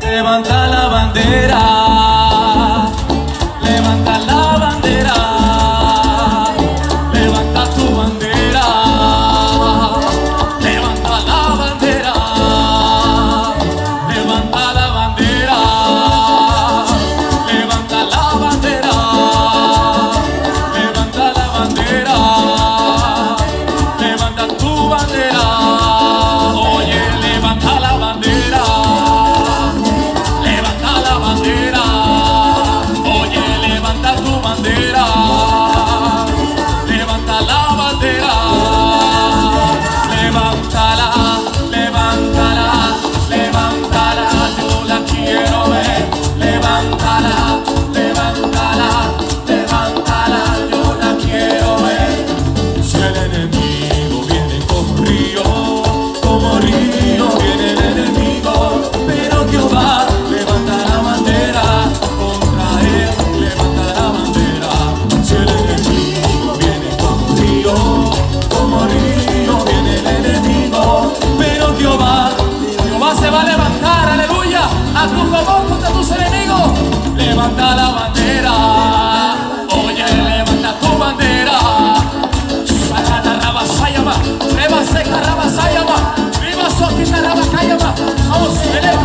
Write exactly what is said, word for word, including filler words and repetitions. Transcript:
Levanta la bandera, levanta la bandera, levanta tu bandera, levanta la bandera, levanta la bandera, levanta la bandera, levanta la bandera, levanta tu bandera, oye, levanta la bandera. A tu favor contra tus enemigos, levanta la bandera, oye, levanta tu bandera. Sagana Rabasayama, Reba Seca Rabasayama, Viva Sokita Rabakayama. Vamos,